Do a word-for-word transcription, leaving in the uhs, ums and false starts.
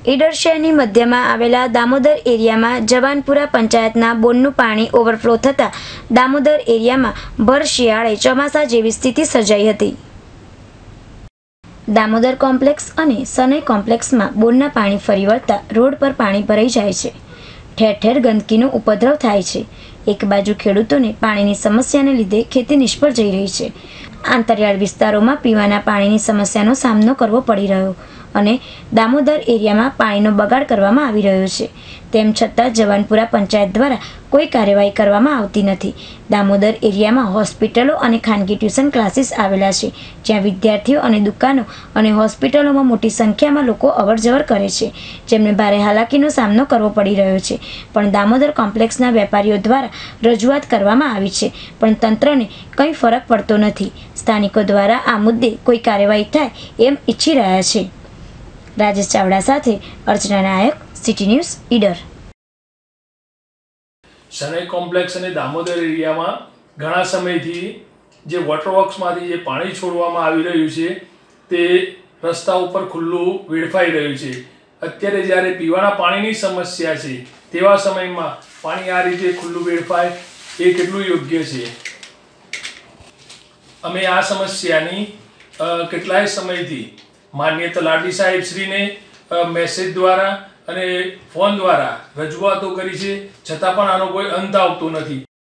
ઈડર શહેરની મધ્યમાં આવેલા દામોદર એરિયામાં જવાનપુરા પંચાયતના બોરનું પાણી ઓવરફ્લો થતાં દામોદર એરિયામાં ભર શિયાળે ચોમાસા જેવી સ્થિતિ સર્જાઈ હતી। દામોદર કોમ્પ્લેક્સ અને સનઈ કોમ્પ્લેક્સમાં બોરના પાણી ફરી વળતા રોડ પર પાણી ભરાઈ જાય છે। ઠેર ઠેર ગંદકીનો ઉપદ્રવ થાય છે। એક બાજુ ખેડૂતોને પાણીની સમસ્યાને લીધે ખેતી નિષ્ફળ જઈ રહી છે। આંતરિયાળ વિસ્તારોમાં પીવાના પાણીની સમસ્યાનો સામનો કરવો પડી રહ્યો અને દામોદર એરિયામાં પાણીનો બગાડ કરવામાં આવી રહ્યો છે। તેમ છતાં જવાનપુરા પંચાયત દ્વારા કોઈ કાર્યવાહી કરવામાં આવતી નથી। દામોદર એરિયામાં હોસ્પિટલો અને ખાનગી ટ્યુશન ક્લાસીસ આવેલા છે, જ્યાં વિદ્યાર્થીઓ અને દુકાનો અને હોસ્પિટલોમાં મોટી સંખ્યામાં લોકો અવરજવર કરે છે, જેમને ભારે હાલાકીનો સામનો કરવો પડી રહ્યો છે। પણ દામોદર કોમ્પ્લેક્સના વેપારીઓ દ્વારા રજૂઆત કરવામાં આવી છે, પણ તંત્રને કંઈ ફરક પડતો નથી। સ્થાનિકો દ્વારા આ મુદ્દે કોઈ કાર્યવાહી થાય એમ ઈચ્છી રહ્યા છે। રાજેશ ચાવડા સાથે Archana Nayak, city news, Idar. Sanai complex અને દામોદર એરિયામાં ઘણા સમયથી જે વોટર વર્ક્સમાંથી જે પાણી છોડવામાં આવી રહ્યું છે તે રસ્તા ઉપર ખુલ્લું વેડફાઈ રહ્યું છે। અત્યારે જ્યારે પીવાના પાણીની સમસ્યા છે તેવા સમયમાં પાણી આ રીતે ખુલ્લું વેડફાય એ કેટલું યોગ્ય છે? અમે આ સમસ્યાની કેટલાય સમયથી માનનીય તલાટી સાહેબ શ્રીને મેસેજ દ્વારા અને ફોન દ્વારા રજૂઆતો કરી છે, છતાં પણ આનો કોઈ અંત આવતો નથી।